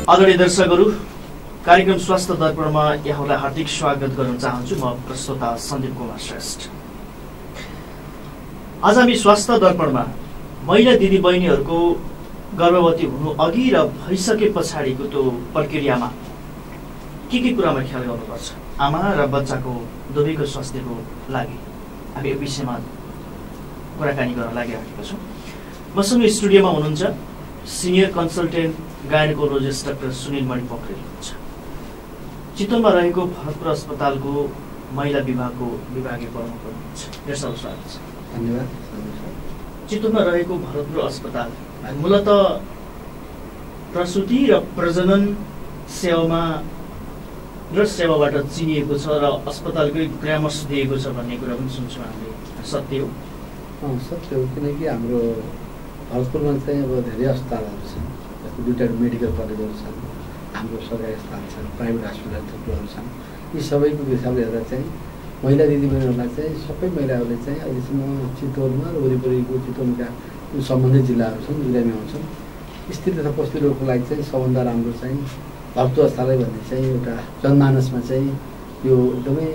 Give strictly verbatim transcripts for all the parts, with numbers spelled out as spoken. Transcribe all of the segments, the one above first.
आदरणीय दर्शकहरू, कार्यक्रम स्वास्थ्य दर्पणमा यहाँलाई हार्दिक स्वागत गर्न चाहन्छु। म प्रस्तोता सन्दीप कुमार श्रेष्ठ। आज हामी स्वास्थ्य दर्पणमा महिला दिदीबहिनीहरूको गर्भवती हुनु अघि र भइसके पछाडिको त्यो प्रक्रियामा के के कुरामा ख्याल गर्नुपर्छ, आमा र बच्चाको दुवैको स्वास्थ्यको लागि हामी यो विषयमा कुराकानी गर्न लागिरहेका छौँ। मसँग स्टुडियोमा हुनुहुन्छ senior consultant gynaecologist doctor Sunil Pokharel हुनुहुन्छ। चितवनमा रहेको भरतपुर अस्पतालको महिला विभागको विभागीय प्रमुख हुनुहुन्छ। धेरै स्वागत छ। धन्यवाद। चितवनमा रहेको भरतपुर अस्पताल मूलतः प्रसुति र प्रजनन सेवामा र सेवाबाट चिनिएको छ र अस्पतालकै परामर्श दिएको छ भन्ने कुरा पनि सुन्छौँ हामीले। सत्य हो? सत्य हो, किनकि हाम्रो भरतपुरमा चाहिँ अब धेरै अस्पतालहरू छन्। जस्तो दुईवटा मेडिकल कलेजहरू छन्, हाम्रो सरकारी अस्पताल छन्, प्राइभेट हस्पिटल थुप्रोहरू छन्। यी सबैको हिसाबले हेर्दा चाहिँ महिला दिदीबहिनीहरूलाई चाहिँ सबै महिलाहरूले चाहिँ अहिलेसम्म चितवनमा र वरिपरिको चितवनका सम्बन्धित जिल्लाहरू छन्, जिल्लामा आउँछन्। स्थिर तथा पौष्टिक रोगको लागि चाहिँ सबभन्दा राम्रो चाहिँ भरतपुर अस्पतालै भन्ने चाहिँ एउटा जनमानसमा चाहिँ यो एकदमै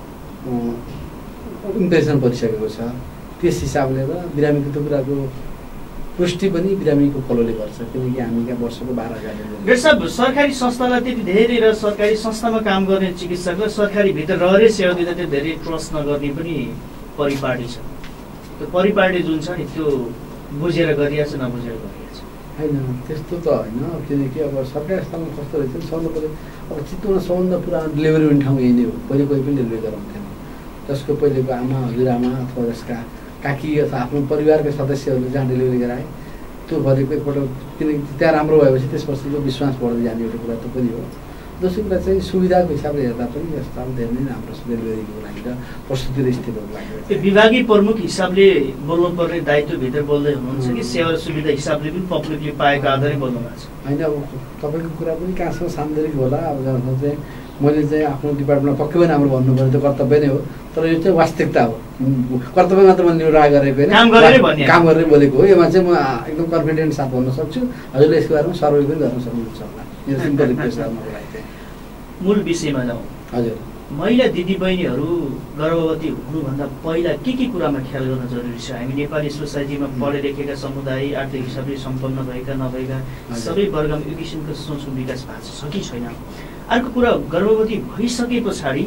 इम्प्रेसन परिसकेको छ। त्यस हिसाबले र बिरामीको त्यो कुराको पुष्टि पनि बिरामीको फलोले गर्छ, किनकि हामी यहाँ वर्षको बाह्र हजार। डाक्टर साहब, सरकारी संस्थालाई त्यति धेरै र सरकारी संस्थामा काम गर्ने चिकित्सकलाई सरकारी भित्र रहेर सेवा दिँदा त्यो धेरै ट्रस्ट नगर्ने पनि परिपाटी छ। त्यो परिपाटी जुन छ नि त्यो बुझेर गरिरहेछ नबुझेर गरिरहेछ होइन, त्यस्तो त होइन। किनकि अब सरकारी अस्पतालमा कस्तो रहेछ सबभन्दा पहिले अब चितवनमा सबभन्दा पुरा डेलिभरी हुने ठाउँ यही नै हो। पहिले कोही पनि डेलिभरी गराउँथेन। जसको पहिलेको आमा हजुरआमा अथवा जसका काकी अथवा आफ्नो परिवारका सदस्यहरूले जहाँ डेलिभरी गराए त्यो भनेको एकपल्ट, किनकि त्यहाँ राम्रो भएपछि त्यसपछिको विश्वास बढ्दै जाने एउटा कुरा त पनि हो। दोस्रो कुरा चाहिँ सुविधाको हिसाबले हेर्दा पनि अस्पताल धेरै नै राम्रो छ डेलिभरीको लागि र प्रसुति र स्थितिको लागि। त्यो विभागीय प्रमुख हिसाबले बोल्नुपर्ने दायित्वभित्र बोल्दै हुनुहुन्छ कि सेवा र सुविधा हिसाबले पनि पब्लिकले पाएको आधारै बोल्नु भएको छ? होइन, अब तपाईँको कुरा पनि कहाँसम्म सान्दर्भिक होला। अब जहाँ चाहिँ मैले चाहिँ आफ्नो डिपार्टमेन्टमा पक्कै पनि राम्रो भन्नुपर्ने त्यो कर्तव्य नै हो, तर यो चाहिँ वास्तविकता हो। कर्तव्य मात्र मैले निर्वाह गरेको होइन, काम गरेर बोलेको हो। यसमा चाहिँ म एकदम कन्फिडेन्ट साथ भन्न सक्छु। हजुरले यसको बारेमा सर्वे पनि गर्न सक्नुहुन्छ होला। यो सिम्पल रिक्वेस्ट गर्नको लागि चाहिँ मूल विषयमा जाउँ। हजुर, महिला दिदीबहिनीहरू गर्भवती हुनुभन्दा पहिला के के कुरामा ख्याल गर्न जरुरी छ? हामी नेपाली सोसाइटीमा पढे लेखेका समुदाय, आर्थिक हिसाबले सम्पन्न भएका नभएका सबै वर्गमा यो किसिमको सोचको विकास भएको छ कि छैन? अर्को कुरा, गर्भवती भइसके पछाडि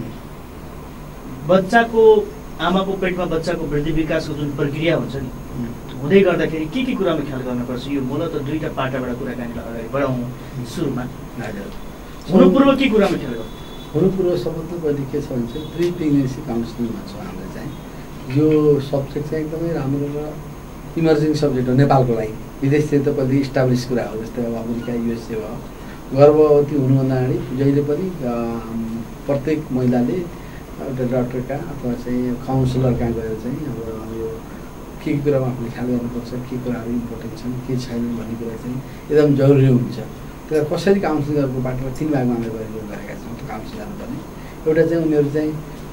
बच्चाको आमाको पेटमा बच्चाको वृद्धि विकासको जुन प्रक्रिया हुन्छ नि, हुँदै गर्दाखेरि के के कुरामा ख्याल गर्नुपर्छ? यो मूलतः दुईवटा पाटाबाट कुराकानीलाई अगाडि बढाउँ। सुरुमा हुनु पूर्व के कुरामा ख्याल गर्नु? हुनु पूर्व सबभन्दा पहिले के छ भने चाहिँ प्री प्रेग्नेन्सी काउन्सिलिङ भन्छ हामीले चाहिँ। यो सब्जेक्ट चाहिँ एकदमै राम्रो र इमर्जिङ सब्जेक्ट हो नेपालको लागि। विदेशतिर त कति इस्टाब्लिस कुरा हो, जस्तै अब अमेरिका, युएसए भयो। गर्भवती हुनुभन्दा अगाडि जहिले पनि प्रत्येक महिलाले एउटा डक्टरका अथवा चाहिँ काउन्सिलर कहाँ गएर चाहिँ अब यो के कुरामा आफूले ख्याल गर्नुपर्छ, के कुराहरू इम्पोर्टेन्ट छन्, के छैन भन्ने कुरा चाहिँ एकदम जरुरी हुन्छ। तर कसरी काउन्सिलिङहरूको बाटोमा तिन भागमा हामीले गरेको गरेका छौँ त्यो काउन्सिलिङ गर्नुपर्ने। एउटा चाहिँ उनीहरू चाहिँ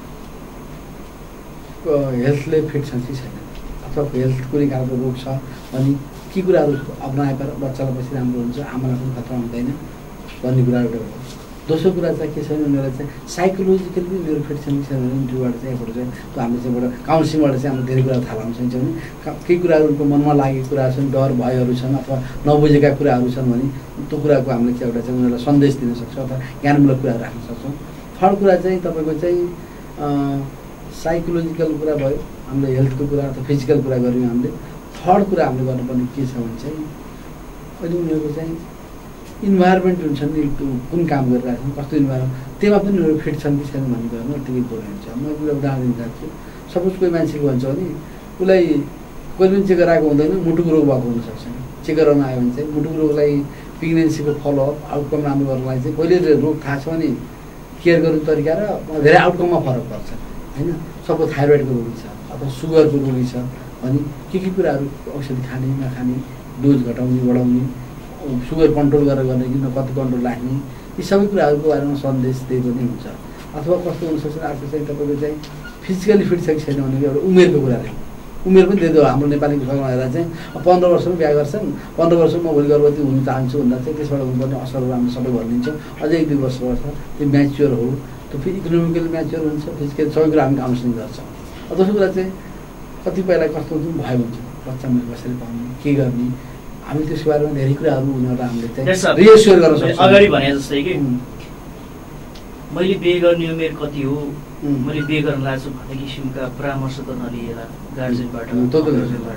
हेल्थले फिट छन् कि छैन, अथवा हेल्थ कुनै खालको रोग छ अनि के कुराहरू अप्नाए बच्चालाई पछि राम्रो हुन्छ, आमालाई पनि खतरा हुँदैन भन्ने कुरा एउटा हो। दोस्रो कुरा चाहिँ के छैन, उनीहरूलाई चाहिँ साइकोलोजिकली पनि उनीहरू फिट छन् कि छैन भने इन्टरभ्यूबाट चाहिँ यहाँबाट चाहिँ त्यो हामीले चाहिँ एउटा काउन्सिलिङबाट चाहिँ हामीले धेरै कुरा थाहा पाउन सकिन्छ भने केही कुराहरू उनको मनमा लागेको कुराहरू छन्, डर भयहरू छन् अथवा नबुझेका कुराहरू छन् भने त्यो कुराको हामीले चाहिँ एउटा चाहिँ उनीहरूलाई सन्देश दिन सक्छौँ अथवा ज्ञानमूलक कुराहरू राख्न सक्छौँ। थर्ड कुरा चाहिँ तपाईँको चाहिँ साइकोलोजिकल कुरा भयो, हामीले हेल्थको कुरा अथवा फिजिकल कुरा गऱ्यौँ हामीले। थर्ड कुरा हामीले गर्नुपर्ने के छ भने चाहिँ अहिले उनीहरूको चाहिँ इन्भाइरोमेन्ट जुन छन् नि, कुन काम गरिरहेको छन्, कस्तो इन्भाइरोमेन्ट, त्यसमा पनि उनीहरू फिट छन् कि छैन भन्ने कुरामा अलिकति इम्पोर्टेन्ट छ। म एउटा उदाहरण दिन चाहन्छु। सपोज कोही मान्छेको भन्छ भने उसलाई कहिले पनि चेक गराएको हुँदैन, मुटुको रोग भएको हुनसक्छ। चेक गराउन आयो भने चाहिँ मुटुको रोगलाई प्रेग्नेन्सीको फलोअप आउटकम राम्रो गर्नलाई चाहिँ कहिले रोग थाहा छ भने केयर गर्ने तरिका र धेरै आउटकममा फरक पर्छ होइन। सबको थाइरोइडको रोगी छ अथवा सुगरको रोगी छ अनि के के कुराहरू औषधि खाने नखाने, डोज घटाउने बढाउने, सुगर कन्ट्रोल गरेर गर्ने कि न कति कन्ट्रोल राख्ने, यी सबै कुराहरूको बारेमा सन्देश दिएको नै हुन्छ। अथवा कस्तो हुनसक्छ अर्को चाहिँ तपाईँको चाहिँ फिजिकली फिट छ कि छैन भनेको एउटा उमेरको कुरा राख्ने। उमेर पनि दियो हाम्रो नेपाली कृषकमा हेरेर चाहिँ पन्ध्र वर्षमा बिहा गर्छन् पन्ध्र वर्षमा भोलि गर्भवती हुन चाहन्छु भन्दा चाहिँ त्यसबाट हुनुपर्ने असरहरू हामी सबै भनिदिन्छ अझै एक दुई वर्ष वर्ष त्यो म्याच्योर हो त्यो फेरि इकोनोमिकली म्याच्योर हुन्छ फिजिकली सबै कुरा हामी काउन्सिलिङ गर्छौँ दोस्रो कुरा चाहिँ कतिपयलाई कस्तो हुन्छ भयो हुन्छ बच्चा मैले कसरी पाउने के गर्ने हामी त्यसको बारेमा धेरै कुराहरू उनीहरूलाई हामीले चाहिँ रिएस्योर गर्न सक्छौँ अगाडि भने जस्तै कि मैले बिहे गर्ने उमेर कति हो मैले बिहे गर्न लाग्छु भन्ने किसिमका परामर्श त नलिएला गार्जेनबाट गार्जेनबाट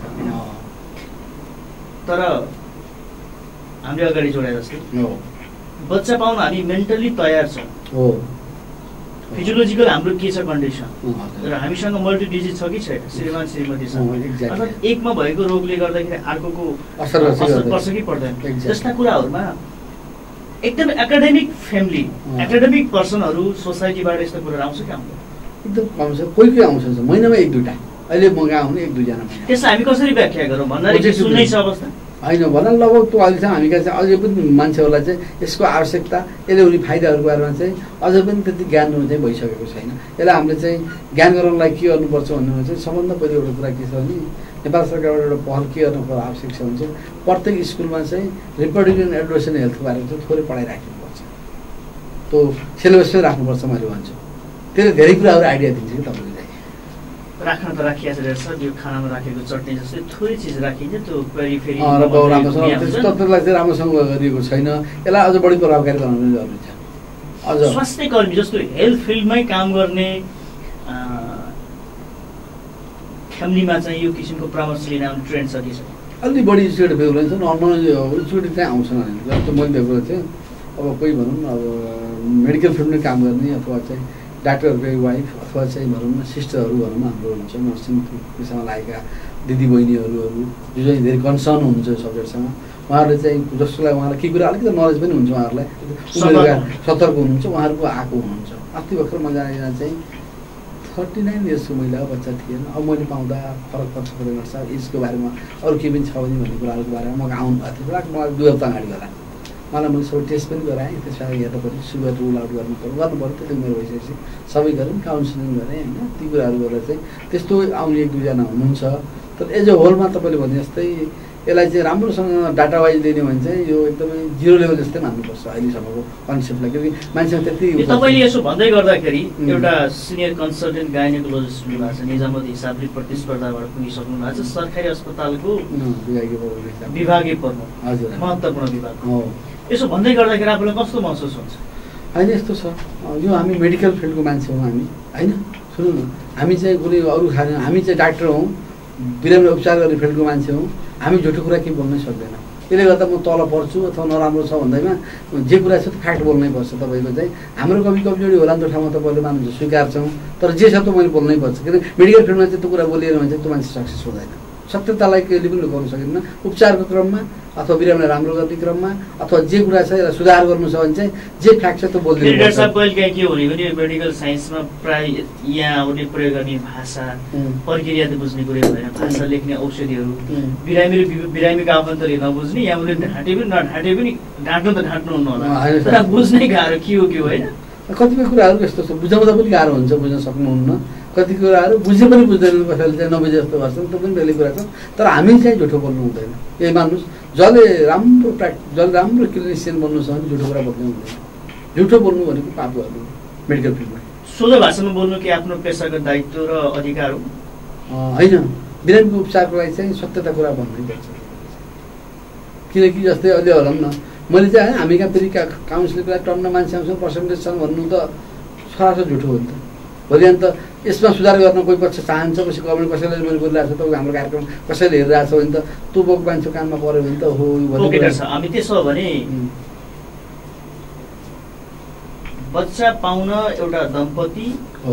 तर हामीले अगाडि जोडे जस्तै बच्चा पाउन हामी मेन्टली तयार छौँ फिजियोलोजिकल हाम्रो के छ कन्डिसन र हामीसँग मल्टी डिजिज छ कि छैन श्रीमान श्रीमतीसँग अर्थात् एकमा भएको रोगले गर्दाखेरि अर्कोको असर पर्छ कि पर्दैन जस्ता कुराहरूमा एकदम एकाडेमिक फ्यामिली एकाडेमिक पर्सनहरू सोसाइटीबाट यस्तो कुरा आउँछ कि आउँदैन एकदम कम छ कोही कोही आउँछ महिनामा एक दुईवटा अहिले म गएको हुने एक दुईजना त्यसलाई हामी कसरी व्याख्या गरौँ भन्दाखेरि सुन्नै छ अवस्था होइन भन लगभग त्यो अहिलेसम्म हामी कहाँ चाहिँ अझै पनि मान्छेहरूलाई चाहिँ यसको आवश्यकता यसले हुने फाइदाहरूको बारेमा चाहिँ अझ पनि त्यति ज्ञान हुनु चाहिँ भइसकेको छैन यसलाई हामीले चाहिँ ज्ञान गराउनलाई के गर्नुपर्छ भन्नुमा चाहिँ सबभन्दा पहिलो एउटा कुरा के छ भने नेपाल सरकारबाट एउटा पहल के गर्नुपर्छ आवश्यक छ भने चाहिँ प्रत्येक स्कुलमा चाहिँ रिप्रोडक्टिभ एन्ड एडोलेसेन्ट हेल्थको बारेमा चाहिँ थोरै पढाइ राख्नुपर्छ त्यो सिलेबसमै राख्नुपर्छ मैले भन्छु त्यसले धेरै कुराहरू आइडिया दिन्छ कि तपाईँले राख्न त राखिया छ सर यो खानामा राखेको चटनी जस्तै थोरै चिज राखिन्छ त्यो पेरिफेरी राम्रोसँग चाहिँ राम्रोसँग गरिएको छैन यसलाई अझ बढी प्रभावकारी बनाउनु जरुरी छ अझ स्वास्थ्य कर्मी जस्तो हेल्थ फिल्डमै काम गर्ने फ्यामिलीमा चाहिँ यो किसिमको परामर्श लिन आउने ट्रेन्ड छ कि छैन अलि बढी स्टुडेन्ट भेट्नु हुन्छ नर्मल स्टुडेन्ट चाहिँ आउँछ भने त्यो मैले देखेको थिएँ अब कोही भनौँ अब मेडिकल फिल्डमै काम गर्ने अथवा चाहिँ डाक्टरहरूको वाइफ अथवा चाहिँ भनौँ न सिस्टरहरू भनौँ न हाम्रो हुन्छ नर्सिङ पेसामा लागेका दिदीबहिनीहरू जो चाहिँ धेरै कन्सर्न हुनुहुन्छ सब्जेक्टसँग उहाँहरूले चाहिँ जसकोलाई उहाँलाई केही कुरा अलिकति नलेज पनि हुन्छ उहाँहरूलाई सतर्क हुनुहुन्छ उहाँहरूको आएको हुनुहुन्छ अस्ति भर्खर म जानेजना चाहिँ थर्टी नाइन इयर्सको महिला बच्चा थिएन अब मैले पाउँदा फरक पर्छ पर्ने गर्छ एजको बारेमा अरू केही पनि छ भने भन्ने कुराहरूको बारेमा म आउनु भएको थियो मलाई दुई हप्ता अगाडि होला मलाई मैले सबै टेस्ट पनि गराएँ त्यसबाट हेर्नु पऱ्यो सुगर रुल आउट गर्नु पऱ्यो गर्नु पऱ्यो त्यति उमेर भइसकेपछि सबै गरेँ काउन्सिलिङ गरेँ होइन ती कुराहरू गरेर चाहिँ त्यस्तो आउने एक दुईजना हुनुहुन्छ तर एज अ होलमा तपाईँले भने जस्तै यसलाई चाहिँ राम्रोसँग डाटा वाइज लिने भने चाहिँ यो एकदमै जिरो लेभल जस्तै मान्नुपर्छ अहिलेसम्मको कन्सेप्टलाई किनकि मान्छेमा त्यति तपाईँले यसो भन्दै गर्दाखेरि एउटा सिनियर कन्सल्टेन्ट गाइनेकोलोजिस्ट हुनुभएको छ निजामत हिसाबले प्रतिस्पर्धाबाट पुगिसक्नु भएको छ सरकारी अस्पतालको विभागीय प्रमुख हजुर महत्त्वपूर्ण विभाग हो यसो भन्दै गर्दाखेरि आफूलाई कस्तो महसुस हुन्छ होइन यस्तो छ यो हामी मेडिकल फिल्डको मान्छे हौँ हामी होइन सुन्नु न हामी चाहिँ कुनै अरू खाने हामी चाहिँ डाक्टर हौँ बिरामी उपचार गर्ने फिल्डको मान्छे हौँ हामी झुटो कुरा केही बोल्नै सक्दैन त्यसले गर्दा म तल पर्छु अथवा नराम्रो छ भन्दैमा जे कुरा छ त्यो फ्याक्ट बोल्नै पर्छ तपाईँको चाहिँ हाम्रो कमी कमजोरी होला नि त ठाउँमा तपाईँले मान्नुहुन्छ स्वीकार्छौँ तर जे छ त मैले बोल्नै पर्छ किनकि मेडिकल फिल्डमा चाहिँ त्यो कुरा बोलिएन भने चाहिँ त्यो मान्छे सक्सेस हुँदैन सत्यतालाई कहिले पनि लुकाउन सकिन्न उपचारको क्रममा अथवा बिरामीलाई राम्रो गर्ने क्रममा अथवा जे कुरा छ यसलाई सुधार गर्नु छ भने चाहिँ जे फ्याक्ट छ त्यो बोलिदिनु डाक्टर साहब कहिले काहीँ के हुने भने मेडिकल साइन्समा प्राय यहाँ आउने प्रयोग गर्ने भाषा प्रक्रिया त बुझ्ने कुरै भएन भाषा लेख्ने औषधिहरू बिरामी बिरामीको आफन्तले नबुझ्ने यहाँ उसले ढाँटे पनि नढाँटे पनि ढाँट्नु त ढाँट्नु हुनु होला तर बुझ्नै गाह्रो के हो के होइन कतिपय कुराहरू यस्तो छ बुझाउँदा पनि गाह्रो हुन्छ बुझ्न सक्नुहुन्न कति कुराहरू बुझे पनि बुझ्दैनन् कसैले चाहिँ नबुझे जस्तो गर्छन् त्यो पनि बेलै कुरा छ तर हामी चाहिँ झुटो बोल्नु हुँदैन यही मान्नुहोस् जसले राम्रो प्र्याक्ट जसले राम्रो क्लिनिसियन बन्नु छ भने झुटो कुरा बोल्नु हुँदैन झुटो बोल्नु भनेको पाप गर्नु मेडिकल फिल्डमा सोझो भाषामा बोल्नु कि आफ्नो पेसागत दायित्व र अधिकार हो होइन बिरामीको उपचारको लागि चाहिँ सत्यता कुरा भन्नै पर्छ किनकि जस्तै अहिले होला न मैले चाहिँ हामी कहाँ फेरि काउन्सिलिङको लागि टन्न मान्छे आउँछ पर्सेन्टेज छन् भन्नु त सरासर झुटो हो नि त भोलि अन्त यसमा सुधार गर्न कोही पक्ष चाहन्छ पछि गभर्मेन्ट कसैले मैले बोलिरहेको छ त हाम्रो कार्यक्रम कसैले हेरिरहेको छ भने त त्यो बोक मान्छे काममा पऱ्यो भने त हो हामी त्यसो हो भने बच्चा पाउन एउटा दम्पति हो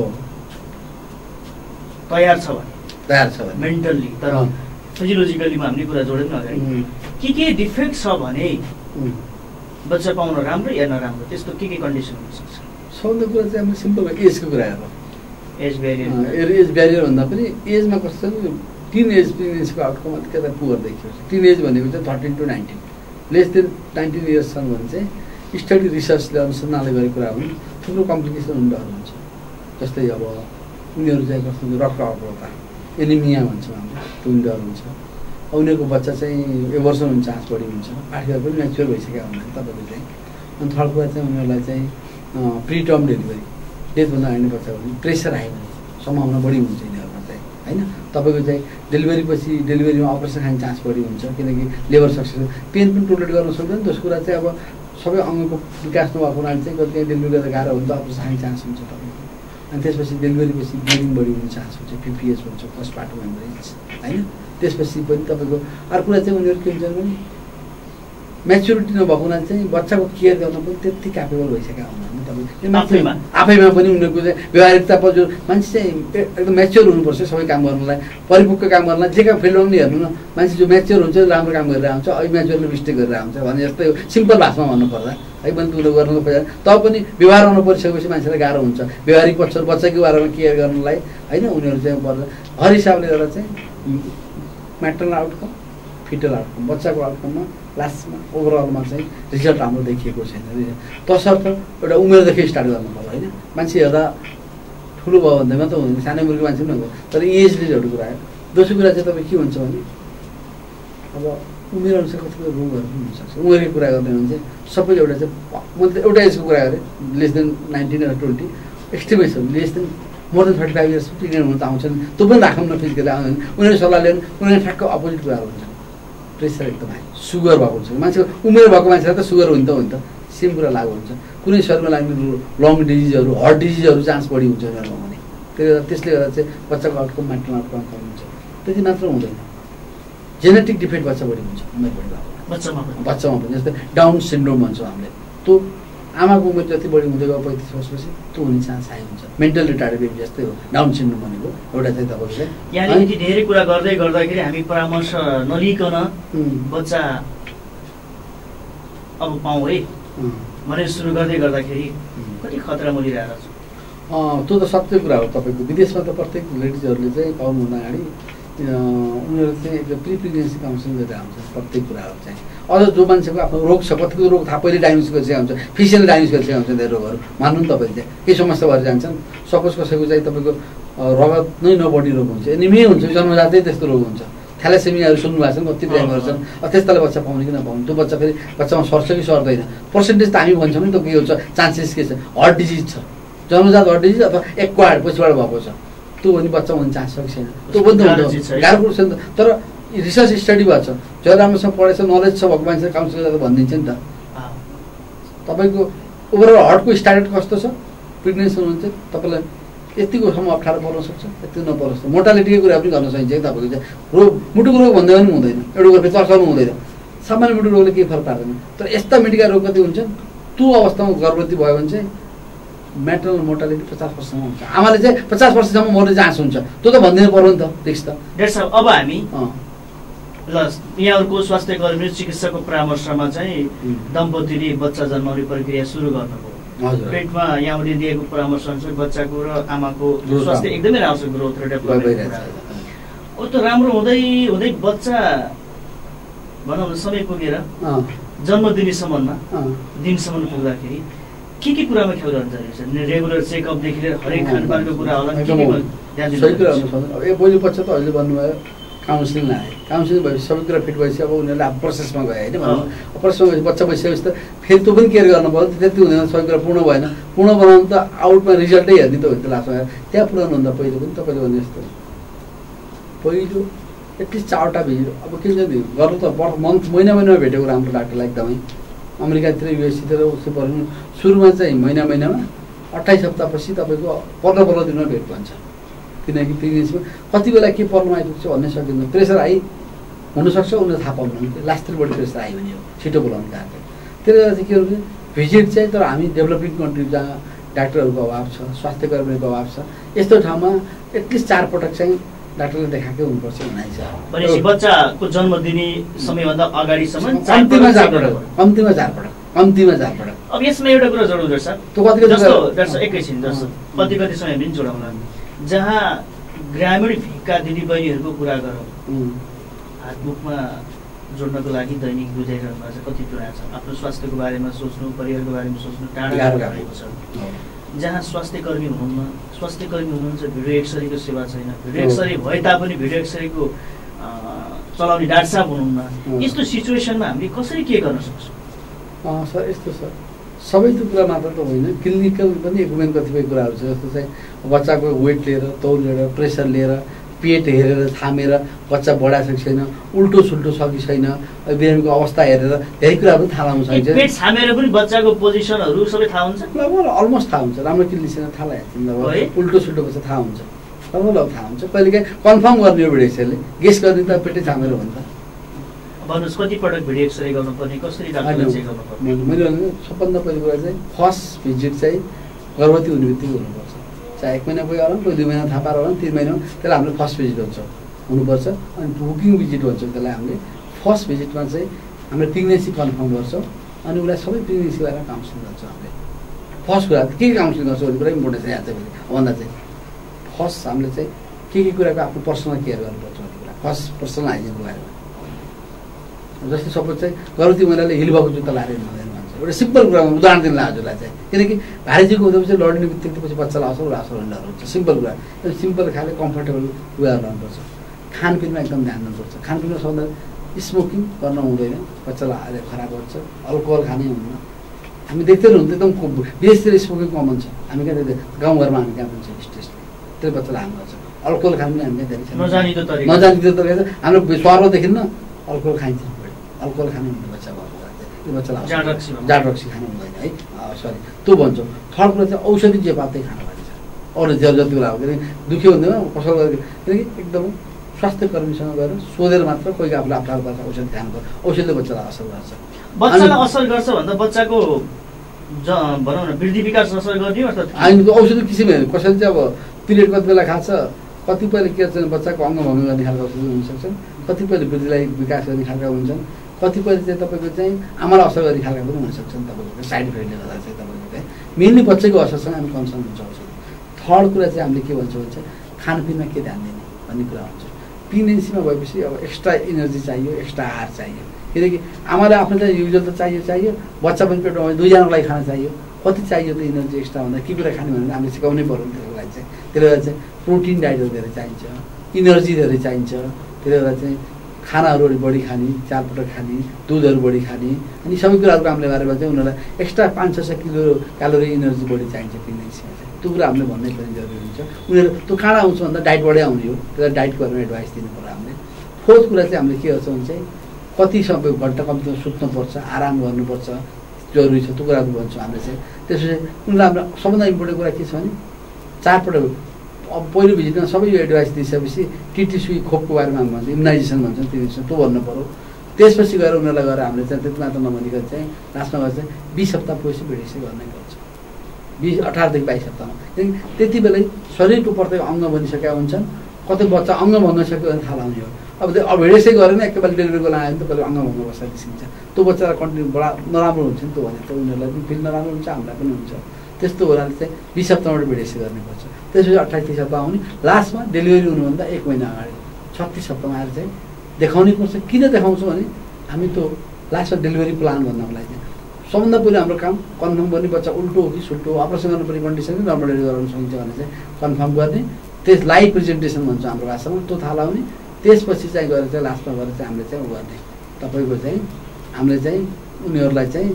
तयार छ भने तयार छ भने मेन्टल्ली तर फिजियोलोजिकलीमा हामीले कुरा जोड्यौँ न अगाडि के के डिफेक्ट छ भने बच्चा पाउन राम्रो या नराम्रो त्यस्तो के के कन्डिसन हुनसक्छ सबभन्दा कुरा चाहिँ हाम्रो सिम्पल एजको कुरा हेरौँ एज ब्यारियर एज ब्यारियर भन्दा पनि एजमा कस्तो छ टिन एज प्रेग्नेन्सीको आउटकम अलिकति पुवर देखिएको छ टिन एज भनेको चाहिँ thirteen to nineteen less than nineteen years छन् भने चाहिँ स्टडी रिसर्चले अनुसन्धानले गरेको कुरा हुन् थुप्रो कम्प्लिकेसन हुने डर हुन्छ जस्तै अब उनीहरू चाहिँ कस्तो रक्त अग्रता एनिमिया भन्छौँ हामीले, त्यो पनि डर हुन्छ। उनीहरूको बच्चा चाहिँ एबर्सन हुन्छ, चान्स बढी हुन्छ, आखिर पनि म्याच्योर भइसकेका हुँदैन तपाईँको चाहिँ। अनि थर्ड कुरा चाहिँ उनीहरूलाई चाहिँ प्रिटर्म डेलिभरी, डेथभन्दा अगाडि बच्चा भने प्रेसर हाई हुने सम्भावना बढी हुन्छ यिनीहरूमा चाहिँ होइन। तपाईँको चाहिँ डेलिभरी पछि डेलिभरीमा अपरेसन खाने चान्स बढी हुन्छ, किनकि लेबर सक्सेस पेन पनि टोलरेट गर्न सक्दैन। दोस्रो कुरा चाहिँ अब सबै अङ्गको विकास नभएको हुनाले चाहिँ कति डेलिभरी गर्दा गाह्रो हुन्छ, अपरेसन खाने चान्स हुन्छ तपाईँको। अनि त्यसपछि डेलिभरी पछि ब्लिडिङ बढी हुने चान्स हुन्छ, पिपिएस भन्छ, पोस्टपार्टम हेमरेज होइन। त्यसपछि पनि तपाईँको अर्को कुरा चाहिँ उनीहरू के हुन्छ भने म्याच्युरिटी नभएको हुनाले चाहिँ बच्चाको केयर गर्न पनि त्यति क्यापेबल भइसकेका हुँदैन तपाईँको आफैमा आफैमा पनि उनीहरूको चाहिँ व्यवहारिकता जो मान्छे चाहिँ एकदम म्याच्योर हुनुपर्छ सबै काम गर्नलाई, परिपक्व काम गर्नलाई। जे काम फिल्डमा पनि हेर्नु न, मान्छे जो म्याच्योर हुन्छ राम्रो काम गरेर आउँछ, अहिले म्याच्योरले मिस्टेक गरेर आउँछ भने जस्तै सिम्पल भाषामा भन्नुपर्दा है पनि उनीहरू गर्नु खोज्दा तब पनि व्यवहार आउनु परिसकेपछि मान्छेलाई गाह्रो हुन्छ व्यवहारिक पक्ष बच्चाको बारेमा केयर गर्नलाई होइन। उनीहरू चाहिँ पर्छ हर हिसाबले गर्दा चाहिँ म्याटरनल आउटकम, फिटल आउटकम, बच्चाको आउटकममा लास्टमा ओभरअलमा चाहिँ रिजल्ट राम्रो देखिएको छैन। तसर्थ एउटा उमेरदेखि स्टार्ट गर्नु पर्यो होइन। मान्छे हेर्दा ठुलो भयो भन्दै मात्रै हुँदैन, सानो उमेरको मान्छे पनि हुन्छ, तर एजले एउटा कुरा आयो। दोस्रो कुरा चाहिँ तपाईँ के हुन्छ भने अब उमेरअनुसार कतिपय रोगहरू पनि हुनसक्छ। उमेरको कुरा गर्ने भने चाहिँ सबैले एउटा चाहिँ मैले एउटा एजको कुरा गरेँ, लेस देन नाइन्टिन र twenty extremes less than more than thirty five years pregnant हुन त आउँछन्, त्यो पनि राखौँ न फिजिकली आउँदैन। उनीहरू सल्लाह लिनु, उनीहरू ठ्याक्क अपोजिट कुराहरू हुन्छ। प्रेसर एकदम हाई, सुगर भएको हुन्छ, मान्छेको उमेर भएको मान्छेलाई त सुगर हुन्छ हो नि त, सेम कुरा लागु हुन्छ। कुनै शरीरमा लाग्ने लङ डिजिजहरू, हार्ट डिजिजहरू चान्स बढी हुन्छ उनीहरूमा भने। त्यसले त्यसले गर्दा चाहिँ बच्चाको आउटकम म्याटरनल आउटकम कम हुन्छ। त्यति मात्र हुँदैन, जेनेटिक डिफेक्ट बच्चा बढी हुन्छ उमेर बढी भएको बच्चामा बच्चामा पनि। जस्तै डाउन सिन्ड्रोम भन्छौँ हामीले, त्यो आमाको उमेर जति बढी हुँदै गयो पैँतिस वर्षपछि त्यो हुने चान्स हाई हुन्छ। मेन्टल रिटार्डेड बेबी जस्तै हो डाउन सिन्ड्रोम भनेको। एउटा चाहिँ तपाईँले यहाँ यति धेरै कुरा गर्दै गर्दाखेरि हामी परामर्श नलिकन बच्चा अब पाउँ है भनेर सुरु गर्दै गर्दाखेरि कति खतरा मोलिरहेको छ। त्यो त सत्य कुरा हो। तपाईँको विदेशमा त प्रत्येक लेडिजहरूले चाहिँ पाउनुभन्दा अगाडि उनीहरू चाहिँ एकदम प्रि प्रेग्नेन्सी काउन्सिलिङ गरेर आउँछ प्रत्येक कुराहरू चाहिँ। अझ जो मान्छेको आफ्नो रोग छ, कतिको रोग थाहा पहिले डायग्नोस गरिसकेको हुन्छ, फिजिकली डायग्नोस गरिसकेको हुन्छ धेरै रोगहरू। मान्नु नि तपाईँले चाहिँ केही समस्या भएर जान्छन्। सपोज कसैको चाहिँ तपाईँको रगत नै नबढी रोग हुन्छ, एनिमिया हुन्छ, जन्मजातै त्यस्तो रोग हुन्छ। थ्यालेसेमियाहरू सुन्नु भएको छ, कति बिरामी गर्छन्, त्यस्ताले बच्चा पाउने कि नपाउने, त्यो बच्चा फेरि बच्चामा सर्छ कि सर्दैन, पर्सेन्टेज त हामी भन्छौँ नि त के हुन्छ, चान्सेस के छ। हार्ट डिजिज छ, जन्मजात हार्ट डिजिज अथवा एक्वायर्ड पछिबाट भएको छ, त्यो भने बच्चा हुने चान्स छ कि छैन, त्यो पनि त हुन्छ, गाह्रो कुरो छैन। तर रिसर्च स्टडी भएको छ, जो राम्रोसँग पढेछ, नलेज छ भएको मान्छे काउन्सिल गरेर भनिदिन्छ नि त। तपाईँको ओभरअल हार्टको स्ट्यान्डर्ड कस्तो छ, प्रेग्नेन्सी हुनुहुन्छ तपाईँलाई यतिकोसम्म अप्ठ्यारो पर्न सक्छ, यति नपरोस्। मोर्टालिटीको कुरा पनि गर्न सकिन्छ कि तपाईँको चाहिँ रोग मुटुको रोग भन्दा पनि हुँदैन, एउटा कुरा तर्साउनु हुँदैन, सामान्य मुटुको रोगले केही फरक पार्दैन। तर यस्ता मेडिकल रोग कति हुन्छन्, त्यो अवस्थामा गर्भवती भयो भने चाहिँ म्याटरनल मोर्टालिटी पचास पर्सेन्टसम्म हुन्छ। आमाले चाहिँ पचास पर्सेन्टसम्म मर्ने चान्स हुन्छ, त्यो त भनिदिनु पर्यो नि त रिक्स त। डाक्टर साहब अब हामी ल यहाँहरूको स्वास्थ्य कर्मी चिकित्सकको परामर्शमा चाहिँ दम्पतिले बच्चा जन्माउने प्रक्रिया सुरु गर्नुभयो। पेटमा यहाँले दिएको परामर्श अनुसार बच्चाको र आमाको स्वास्थ्य एकदमै राम्रो छ, ग्रोथ र डेभलपमेन्ट। अब त राम्रो हुँदै हुँदै बच्चा भनौँ न समय पुगेर जन्मदिनीसम्ममा दिनसम्म पुग्दाखेरि के के कुरामा ख्याल गर्न जरुरी छ? रेगुलर चेकअपदेखि लिएर हरेक खानपानको कुरा होला, के के ध्यान दिनु? ए पहिलो बच्चा त अहिले भन्नुभयो काउन्सिलिङ आयो, काउन्सिलिङ भएपछि सबै कुरा फिट भएपछि अब उनीहरूले अब प्रोसेसमा गयो होइन। प्रोसेसमा भएपछि बच्चा भइसकेपछि त फेरि त्यो पनि केयर गर्नु पर्यो, त्यति हुँदैन, सबै कुरा पूर्ण भएन। पूर्ण बनाउनु त आउटमा रिजल्टै हेर्ने त हुन्छ लास्टमा। त्यहाँ पुऱ्याउनुभन्दा पहिलो पनि तपाईँले भने जस्तो पहिलो एटलिस्ट चारवटा भिजिट अब के हुन्छ नि गर्नु त मन्थ महिना महिनामा भेटेको राम्रो डाक्टरलाई एकदमै। अमेरिकातिर युएससीतिर उसले पर्नु सुरुमा चाहिँ महिना महिनामा अट्ठाइस हप्तापछि तपाईँको पन्ध्र पन्ध्र दिनमा भेट भन्छ, किनकि प्रेग्नेन्सीमा कति बेला के प्रब्लम आइपुग्छ भन्ने सकिँदैन। प्रेसर हाई हुनसक्छ, उनीहरू थाहा पाउनु लास्टतिर बढी प्रेसर हाई भने हो, छिटो बोलाउनु कारण। त्यसले गर्दा चाहिँ के हुन्छ भिजिट चाहिँ, तर हामी डेभलपिङ कन्ट्री जहाँ डाक्टरहरूको अभाव छ, स्वास्थ्य कर्मीहरूको अभाव छ, यस्तो ठाउँमा एटलिस्ट चार पटक चाहिँ डाक्टरले देखाएकै हुनुपर्छ भनाइ छ। भनेपछि बच्चाको जन्मदिनी समयभन्दा अगाडिसम्म कम्तीमा चार पटक, कम्तीमा चार पटक, कम्तीमा चार पटक। अब यसमा एउटा कुरा जोड्नु पर्छ सर, त्यो कति जस्तो डाक्टर एकैछिन जस्तो कति कति समय पनि जोडाउला, जहाँ ग्रामीण भिक्का दिदीबहिनीहरूको कुरा गरौँ, हातमुखमा जोड्नको लागि दैनिक बुझाइरहनु भएको छ, कति कुरा छ आफ्नो स्वास्थ्यको बारेमा सोच्नु, परिवारको बारेमा सोच्नु टाढा भएको छ। जहाँ स्वास्थ्यकर्मी हुनुहुन्न, स्वास्थ्यकर्मी हुनुहुन्छ भिडियो एक्सरेको सेवा छैन, भिडियो एक्सरे भए तापनि भिडियो एक्सरेको चलाउने डाक्टर साहब हुनुहुन्न, यस्तो सिचुएसनमा हामीले कसरी के गर्न सक्छौँ? सर यस्तो छ, सबै त्यो कुरा मात्र त होइन, क्लिनिकल पनि इक्विपमेन्ट कतिपय कुराहरू छ। जस्तो चाहिँ बच्चाको वेट लिएर, तौल लिएर, प्रेसर लिएर, पेट हेरेर थामेर बच्चा बढाएको छ कि छैन, उल्टो सुल्टो छ कि छैन, बिरामीको अवस्था हेरेर धेरै कुराहरू थाहा लाउन सकिन्छ। पेट छामेर पनि बच्चाको पोजिसनहरू सबै थाहा हुन्छ, लगभग अलमोस्ट थाहा हुन्छ। राम्रो क्लिनिसियन थाहा लाग्छ, उल्टो सुल्टो बच्चा थाहा हुन्छ, लगभग थाहा हुन्छ। कहिलेकाहीँ कन्फर्म गर्ने हो भिडियो एक्सरेले, गेस गर्ने त पेटै छामेर भन्छ। भन्नुहोस् कति पटक भिडियो एक्सरे गर्नुपर्ने, कसरी डाक्टरले चेक गर्नुपर्ने? मैले भने सबभन्दा पहिलो कुरा चाहिँ फर्स्ट भिजिट चाहिँ गर्भवती हुने बित्तिकै हुनुपर्छ। चाहे एक महिना कोही होला, कोही दुई महिना थाहा पाएर होला, तिन महिना, त्यसलाई हामीले फर्स्ट भिजिट भन्छ हुनुपर्छ। अनि बुकिङ भिजिट भन्छौँ त्यसलाई हामीले। फर्स्ट भिजिटमा चाहिँ हामीले प्रेग्नेन्सी कन्फर्म गर्छौँ अनि उसलाई सबै प्रेग्नेन्सी बारेमा काउन्सिलिङ गर्छौँ हामीले। फर्स्ट कुरा के के काउन्सिलिङ गर्छौँ भन्ने कुरा इम्पोर्टेन्ट छ यहाँ चाहिँ भन्दा चाहिँ फर्स्ट हामीले चाहिँ के के कुराको आफ्नो पर्सनल केयर गर्नुपर्छ भन्ने कुरा, फर्स्ट पर्सनल हाइजिनको बारेमा। जस्तै सपोज चाहिँ गर्भवती महिलाले हिल भएको जुत्ता लाएर हिँड्दैन भन्छ, एउटा सिम्पल कुरामा उदाहरण दिन हजुरलाई चाहिँ, किनकि भारीजीको हुँदैपछि लड्ने बित्तिकै पछि बच्चालाई असर असर हुने डर हुन्छ। सिम्पल कुरा, सिम्पल खाले कम्फर्टेबल लुगाहरू लानुपर्छ। खानपिनमा एकदम ध्यान दिनुपर्छ। खानपिनमा सबभन्दा स्मोकिङ गर्न हुँदैन, बच्चालाई खराब गर्छ। अल्कोहल खानै हुन्न। हामी देख्दै हुन्थ्यो एकदम विदेशतिर स्मोकिङ कमन छ, हामी कहाँ देख्दै गाउँघरमा हामी कहाँ पनि छ स्टेज, त्यो बच्चालाई हार्म गर्छ। अल्कोहल खानु पनि हामी कहाँ धेरै छ, नजानिदो तरिका नजानिदो तरिका छ। हाम्रो सहरमा देखिन्न अल्कोहल खाइन्छ, अल्कोहल खानु हुँदैन बच्चा भएको त्यो बच्चालाई जाड रक्सी खानु हुँदैन है, सरी त्यो भन्छौँ। थर्ड कुरा चाहिँ औषधि जे पातै खानु पर्छ, अरू जे जति कुरा हो किनकि दुख्यो हुँदैन पसल गरेर, किनकि एकदम स्वास्थ्य कर्मीसँग गएर सोधेर मात्र कोही आफूले आफ्नो पर्छ औषधि खानुपर्छ। औषधिले बच्चालाई असर गर्छ। बच्चालाई असर गर्छ भन्दा बच्चाको भनौँ न वृद्धि विकास असर गर्ने अर्थात् हामी औषधि किसिम हेर्नु, कसैले चाहिँ अब पिरियड कति बेला खान्छ, कतिपयले के चाहिँ बच्चाको अङ्ग भङ्ग गर्ने खालको औषधि हुनसक्छन्, कतिपयले वृद्धिलाई विकास गर्ने खालका हुन्छन्, कतिपय चाहिँ तपाईँको चाहिँ आमालाई असर गर्ने खालका पनि हुनसक्छन्। तपाईँको साइड इफेक्टले गर्दा चाहिँ तपाईँको चाहिँ मेनली बच्चैको असरसँग हामी कन्सर्न हुन्छ औषधि। थर्ड कुरा चाहिँ हामीले के भन्छौँ भने चाहिँ खानपिनमा के ध्यान दिने भन्ने कुरा हुन्छ। प्रेग्नेन्सीमा भएपछि अब एक्स्ट्रा इनर्जी चाहियो, एक्स्ट्रा आहार चाहियो, किनकि आमालाई आफ्नो चाहिँ युजल त चाहियो चाहियो बच्चा पनि पेटमा दुईजनाको लागि खाना चाहियो। कति चाहियो त इनर्जी एक्स्ट्रा भन्दा के कुरा खाने भने हामीले सिकाउनै पऱ्यो त्यसको लागि चाहिँ। त्यसले गर्दा चाहिँ प्रोटिन डाइटहरू धेरै चाहिन्छ, इनर्जी धेरै चाहिन्छ। त्यसले गर्दा चाहिँ खानाहरू बढी खाने, चारपटक खाने, दुधहरू बढी खाने, अनि सबै कुराहरूको हामीले बारेमा चाहिँ उनीहरूलाई एक्स्ट्रा पाँच छ सय किलो क्यालोरी इनर्जी बढी चाहिन्छ प्रेग्नेन्सीमा चाहिँ। त्यो कुरा हामीले भन्नै पनि जरुरी हुन्छ। उनीहरू त्यो कहाँ आउँछ भन्दा डाइटबाटै आउने हो, त्यसलाई डाइटको बारेमा एडभाइस दिनु पऱ्यो हामीले। फोर्थ कुरा चाहिँ हामीले के गर्छौँ भने चाहिँ कति समय घन्टा कम्तीमा सुत्नुपर्छ, आराम गर्नुपर्छ, जरुरी छ, त्यो कुराहरू भन्छौँ हामीले चाहिँ। त्यसपछि उनीहरूलाई हाम्रो सबभन्दा इम्पोर्टेन्ट कुरा के छ भने चारपटक अब पहिलो भिजिटमा सबै यो एडभाइस दिइसकेपछि टिटी सुई खोपको बारेमा हामी भन्छौँ, इम्युनाइजेसन भन्छौँ, त्यो त्यो भन्नु पऱ्यो। त्यसपछि गएर उनीहरूलाई गएर हामीले चाहिँ त्यति मात्र नभनिकन चाहिँ लास्टमा गएर चाहिँ बिस हप्ता पछि भिडिसै गर्नै गर्छ, बिस अठारदेखि बाइस हप्तामा। किनकि त्यति बेलै शरीरको प्रत्येक अङ्ग बनिसकेका हुन्छन्, कतै बच्चा अङ्ग भङ्ग सक्यो भने थाहा लाउने हो। अब त्यो अब भिडिसै गरेर एकेबारे डेलिभरीको लागि भने त कहिले अङ्ग भङ्ग बस्दा निस्किन्छ, त्यो बच्चालाई कन्टिन्यू बडा नराम्रो हुन्छ नि, त्यो भने त उनीहरूलाई पनि फिल नराम्रो हुन्छ, हामीलाई पनि हुन्छ। त्यस्तो हुनाले चाहिँ बिस हप्ताबाट भिडिसै गर्नुपर्छ। त्यसपछि अट्ठाइस तिस हप्ता आउने, लास्टमा डेलिभरी हुनुभन्दा एक महिना अगाडि छत्तिस हप्तामा आएर चाहिँ देखाउनै पर्छ। किन देखाउँछौँ भने हामी त्यो लास्टमा डेलिभरी प्लान भन्नको लागि चाहिँ सबभन्दा पहिलो हाम्रो काम कन्फर्म गर्ने, बच्चा उल्टो हो कि सुल्टो हो, अपरेसन गर्नुपर्ने कन्डिसन कि नर्मल डेलिभरी गराउन सकिन्छ भने चाहिँ कन्फर्म गर्ने, त्यस लाइभ प्रेजेन्टेसन भन्छ हाम्रो भाषामा, त्यो थाहा लाउने। त्यसपछि चाहिँ गएर चाहिँ लास्टमा गएर चाहिँ हामीले चाहिँ गर्ने तपाईँको चाहिँ हामीले चाहिँ उनीहरूलाई चाहिँ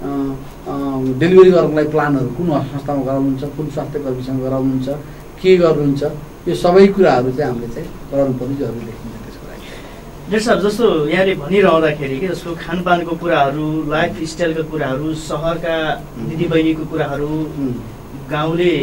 डेलिभरी गर्नको लागि प्लानहरू कुन संस्थामा गराउनुहुन्छ, कुन स्वास्थ्य कर्मीसँग गराउनुहुन्छ, के गर्नुहुन्छ, यो सबै कुराहरू चाहिँ हामीले चाहिँ गराउनु पर्ने जरुरी देखिन्छ त्यसको लागि। डाक्टर साहब जस्तो यहाँले भनिरहँदाखेरि कि जस्तो खानपानको कुराहरू, लाइफ स्टाइलका कुराहरू, सहरका दिदीबहिनीको कुराहरू, गाउँले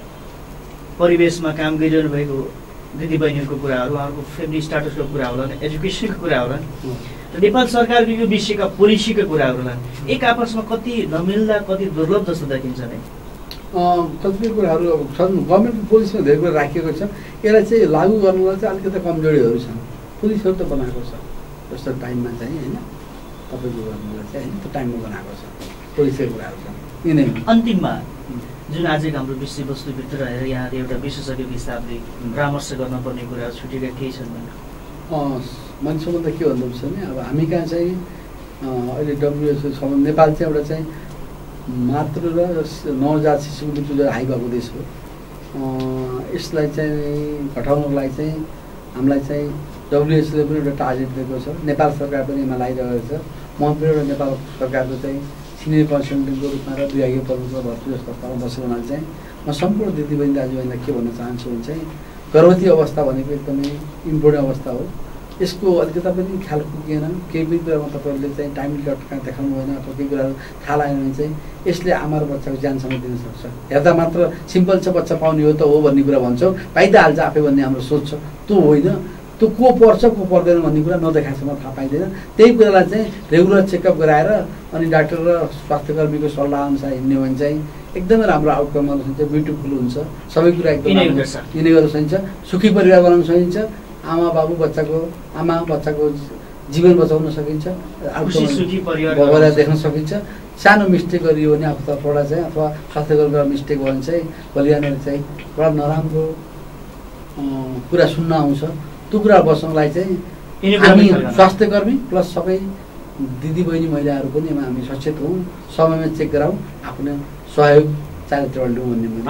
परिवेशमा काम गरिरहनु भएको दिदीबहिनीहरूको कुराहरू, उहाँहरूको फ्यामिली स्टाटसको कुरा होला, एजुकेसनको कुरा होला, नेपाल सरकारको यो विषयका पोलिसीका कुराहरूलाई एक आपसमा कति नमिल्दा कति दुर्लभ जस्तो देखिन्छ नै। कतिपय कुराहरू अब छन्, गभर्मेन्टको पोलिसीमा धेरै कुरा राखिएको छ, यसलाई चाहिँ लागू गर्नुलाई चाहिँ अलिकति कमजोरीहरू छन्। पुलिसहरू त बनाएको छ जस्तो टाइममा चाहिँ होइन, तपाईँको गर्नुलाई चाहिँ होइन त्यो टाइममा बनाएको छ, पोलिसीको कुराहरू छन्। यिनै अन्तिममा जुन आजको हाम्रो विषयवस्तुभित्र रहेर यहाँले एउटा विशेषज्ञको हिसाबले परामर्श गर्नुपर्ने कुराहरू छुटेका केही छन् भने मान्छेमा त के भन्नुहुन्छ भने अब हामी कहाँ चाहिँ अहिले डब्लुएचओ छ, नेपाल चाहिँ एउटा चाहिँ मातृ र नवजात शिशु मृत्यु दर हाई भएको देश हो। यसलाई चाहिँ घटाउनको लागि चाहिँ हामीलाई चाहिँ डब्लुएचओले पनि एउटा टार्गेट दिएको छ, नेपाल सरकार पनि यसमा लागिरहेको छ। म पनि एउटा नेपाल सरकारको चाहिँ सिनियर कन्सल्टेन्टको रूपमा र विभागीय प्रमुखको भर्ती संस्थामा बसेको हुनाले चाहिँ म सम्पूर्ण दिदीबहिनी दाजुभाइलाई के भन्न चाहन्छु भने चाहिँ गर्भवती अवस्था भनेको एकदमै इम्पोर्टेन्ट अवस्था हो। यसको अलिकता पनि ख्याल पुगेन, केही पनि कुरामा तपाईँहरूले चाहिँ टाइमली डक्टर देखाउनु भएन अथवा केही कुराहरू थाहा लागेन भने चाहिँ यसले आमा र बच्चाको ज्यानसम्म दिन सक्छ। हेर्दा मात्र सिम्पल छ बच्चा पाउने हो त हो भन्ने कुरा भन्छौँ, पाइदिहाल्छ आफै भन्ने हाम्रो सोच छ, त्यो होइन। त्यो को पर्छ को पर्दैन भन्ने कुरा नदेखाएसम्म थाहा पाइँदैन। त्यही कुरालाई चाहिँ रेगुलर चेकअप गराएर अनि डाक्टर र स्वास्थ्यकर्मीको सल्लाह अनुसार हिँड्ने हो भने चाहिँ एकदमै राम्रो आउटकम गर्न सकिन्छ, ब्युटिफुल हुन्छ, सबै कुरा एकदम यिनी गर्न सकिन्छ, सुखी परिवार बनाउन सकिन्छ, आमा बाबु बच्चाको आमा बच्चाको जीवन बचाउन सकिन्छ, परिवार देख्न सकिन्छ। सानो मिस्टेक गरियो भने आफू तर्फबाट चाहिँ अथवा स्वास्थ्यकर्मीबाट मिस्टेक भयो भने चाहिँ भोलिबिहान चाहिँ एउटा नराम्रो कुरा सुन्न आउँछ। त्यो कुरा बस्नलाई चाहिँ हामी स्वास्थ्यकर्मी प्लस सबै दिदीबहिनी महिलाहरू पनि हामी सचेत हौँ, समयमा चेक गराउँ, आफ्नो सहयोग चारित्रमा लिउँ भन्ने मैले।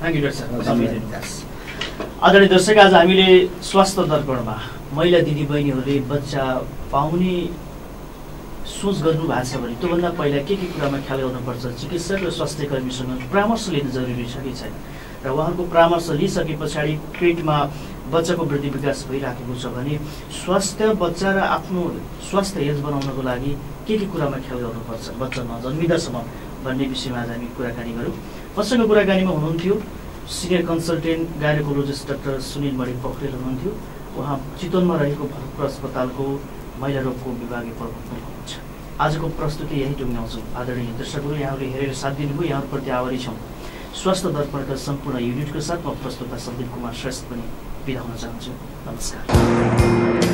आदरणीय दर्शक, आज हामीले स्वास्थ्य दर्पणमा महिला दिदीबहिनीहरूले बच्चा पाउने सोच गर्नु भएको छ भने त्योभन्दा पहिला के के कुरामा ख्याल गर्नुपर्छ, चिकित्सक र स्वास्थ्यकर्मीसँग परामर्श लिनु जरुरी छ कि छैन, र उहाँहरूको परामर्श लिइसके पछाडि पेटमा बच्चाको वृद्धि विकास भइराखेको छ भने स्वास्थ्य बच्चा र आफ्नो स्वास्थ्य हेल्थ बनाउनको लागि के के कुरामा ख्याल गर्नुपर्छ बच्चा नजन्मिँदासम्म भन्ने विषयमा आज हामी कुराकानी गऱ्यौँ। मसँग कुराकानीमा हुनुहुन्थ्यो senior consultant gynaecologist doctor Sunil Mani Pokharel हुनुहुन्थ्यो। उहाँ चितवनमा रहेको भरतपुर अस्पतालको महिला रोगको विभागीय प्रमुख हुनुहुन्छ। आजको प्रस्तुति यही टुङ्ग्याउँछौँ। आदरणीय दर्शकहरू, यहाँहरूले हेरेर साथ दिनुभयो, यहाँहरूप्रति आभारी छौँ। स्वास्थ्य दर्पणका सम्पूर्ण युनिटको साथ म प्रस्तुता सन्दीप कुमार श्रेष्ठ पनि बिदा हुन चाहन्छु। नमस्कार।